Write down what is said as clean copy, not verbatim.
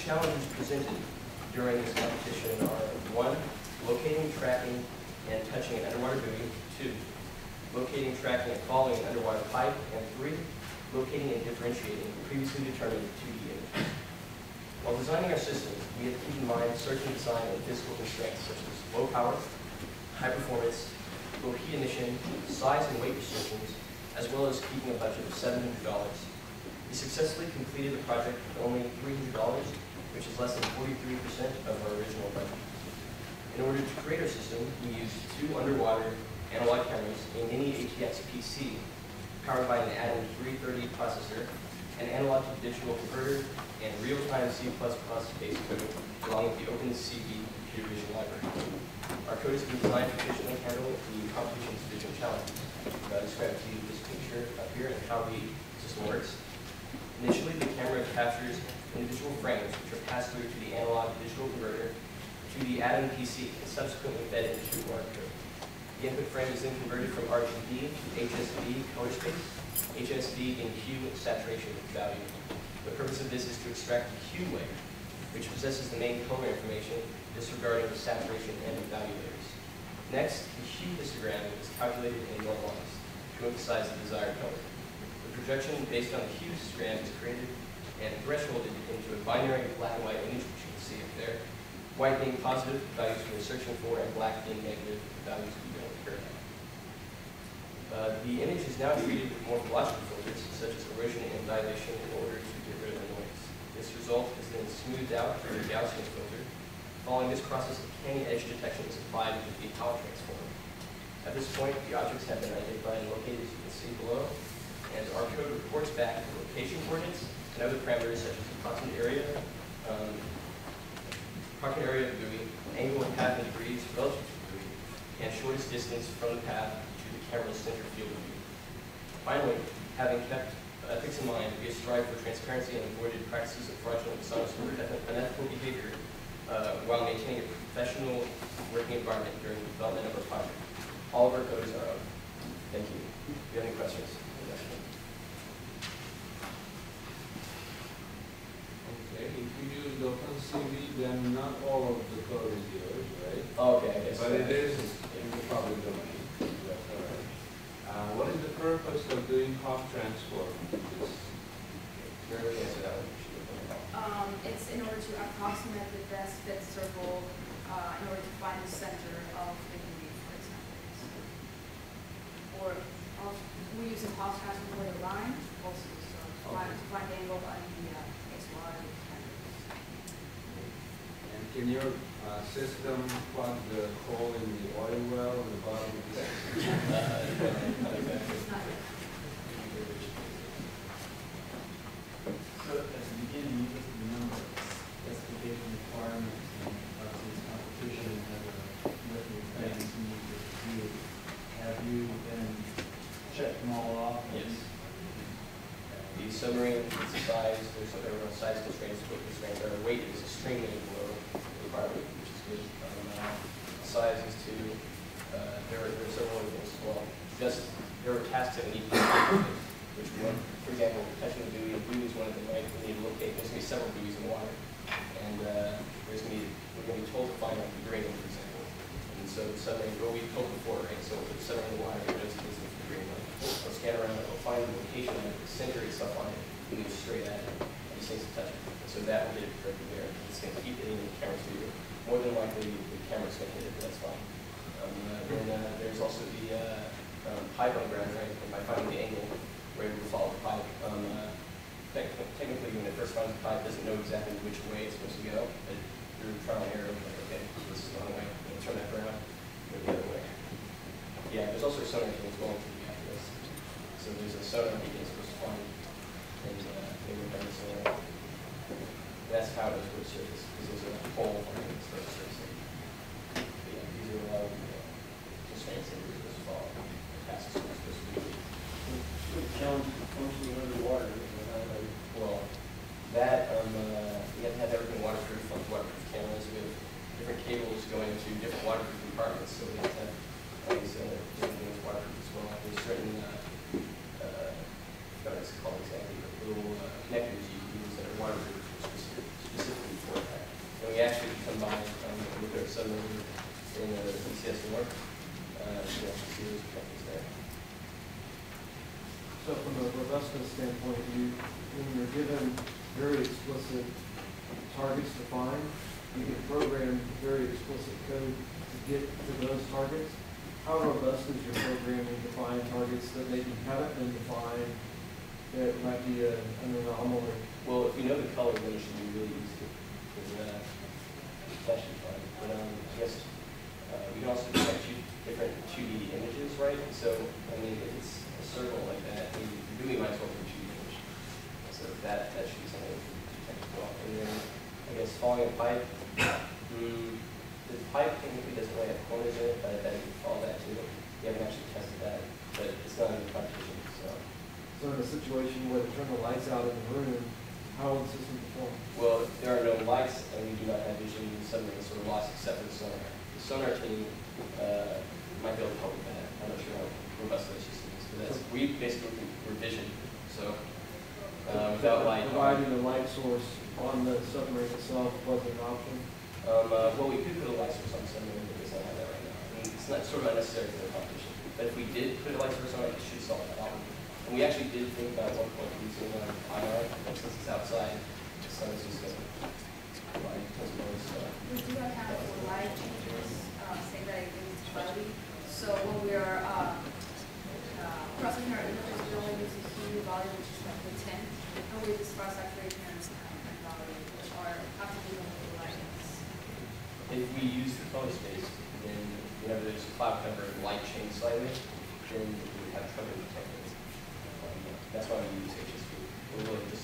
challenges presented during this competition are 1, locating, tracking, and touching an underwater buoy, 2, locating, tracking, and following an underwater pipe, and 3, locating and differentiating previously determined 2D images. While designing our systems, we have to keep in mind certain design and physical constraints such as low power, high performance, low heat emission, size and weight restrictions, as well as keeping a budget of $700. We successfully completed the project with only $300, which is less than 43% of our original budget. In order to create our system, we used 2 underwater analog cameras, a mini ATX PC powered by an Atom 330 processor, an analog to digital converter, and real-time C++ based code, along with the OpenCV computer vision library. Our code has been designed to efficiently handle the competition's vision challenges. I'll describe to you this picture up here and how the system works. Initially, the camera captures individual frames, which are passed through to the analog digital converter to the Atom PC and subsequently fed into our code. The input frame is then converted from RGB to HSV color space, HSV in hue saturation value. The purpose of this is to extract the hue layer, which possesses the main color information, disregarding the saturation and the value layers. Next, the hue histogram is calculated and normalized to emphasize the desired color. The projection based on the hue histogram is created and thresholded into a binary black and white image, which you can see up there. White being positive, values we are searching for, and black being negative, values we don't care about. The image is now treated with morphological filters, such as erosion and dilation, in order to get rid of the noise. This result is then smoothed out through a Gaussian filter. Following this process, the canny edge detection is applied with the power transformer. At this point, the objects have been identified and located, as you can see below, and our code reports back the location coordinates and other parameters such as the approximate area of the buoy, angle and path in degrees relative to the buoy, and shortest distance from the path to the camera's center field of view. Finally, having kept ethics in mind, we have strived for transparency and avoided practices of fraudulent, dishonest, or unethical behavior while maintaining a professional working environment during the development of our project. All of our codes are open. Thank you. Do you have any questions? Okay, if you use OpenCV, then not all of the code is yours, right? Okay, I guess. But it is in the public domain. That's all right. What is the purpose of doing hop transform? It's in order to approximate the best fit circle in order to find the center of the buoy, for example. Or we use a hop transform for the line also, so to find the angle on the XY. And can your system plug the hole in the oil well on the bottom of the So at the beginning, you listed the number of specification requirements and this competition has what the things need to do. Have you then checked them all off? Yes. The submarine, its size, there are size constraints, weight constraints. Our weight is extremely below the requirement, which is good. Size is too. There are several other things as well. Just there are tasks that we need to do, which one, for example, touching the buoy. The buoy is one of them, right? We need to locate. There's going to be several buoys in the water, and we're going to be told to find like the green one, for example. And so the submarine, what we told before, right? So we'll put the submarine in the water, it goes to the green one. We'll scan around it, we'll find the location of the center itself on it, and move straight at it. And these things to touch it. And so that will get it directly there. It's going to keep hitting the camera's view. More than likely, the camera's going to hit it, but that's fine. Then there's also the pipe on the ground, right? And by finding the angle, we're able to follow the pipe. Technically, when it first finds the pipe, it doesn't know exactly which way it's supposed to go. But through trial and error, like, okay, this is the wrong way. We'll turn that around, go the other way. Yeah, there's also sonar beacons going through the after this. So there's a sonar beacon it's supposed to find, and they were done sonar. That's how it is for the surface, because there's a hole finding the surface. But yeah, these are a lot of constraints that we're supposed to follow. Tasks we're supposed to do. What challenge functioning underwater? Well, that we have to have everything waterproof, like waterproof cameras. We have different cables going to different waterproof compartments, so we have to have all these different things waterproof as well. There's certain, I forgot what it's called exactly, but little connectors you can use that are waterproof specifically we actually combine with our submarine in the ECSS North. You know, see those objectives there. So from a robustness standpoint, when you're given very explicit targets defined, you can program very explicit code to get to those targets. How robust is your program in defining targets that maybe haven't been defined, that might be an anomaly? Well, if we know the color, then it should be really easy. Because that should be fun. But I guess we can also detect different 2D images, right? So, I mean, if it's a circle like that, I mean, you really might as well do a 2D image. So that should be something we can detect as well. And then, I guess, following a pipe, the pipe technically doesn't really have corners in it, but I bet you can follow that too. We haven't actually tested that, but it's not in the competition, so. So in a situation where they turn the lights out in the room, how will the system perform? Well, there are no lights, and we do not have vision in submarine sort of lost except for the sonar. The sonar team might be able to help with that. I'm not sure how robust that system is, but that's, we basically we're vision, so without light. Providing a light source on the submarine itself wasn't an option? Well, we could put a light source on the submarine, but it doesn't have that right now. I mean, it's not sort of unnecessary for the competition. But if we did put a light source on it, it should solve that problem. And we actually did think about at one point using IR, but since it's outside, the sun is just going to light as well. So. We do account for light changes, saying that it is cloudy. So when we are processing our images, we only use a hue value, which is like the 10, and we disperse saturation and value, which are actively on the lightness. If we use the color space, then whenever there's a cloud cover and light change slightly, then we would have trouble detecting it. That's why we use HSV. We're really just